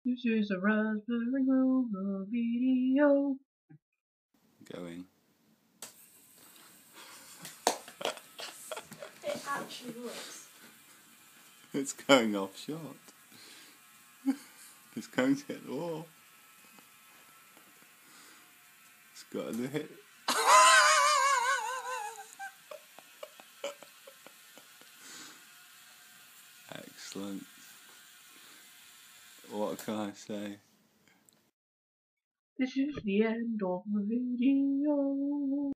This is a Raspberry Rover video. Going. It actually works. It's going off shot. It's going to hit the wall. It's got to hit. Excellent. What can I say? This is the end of the video.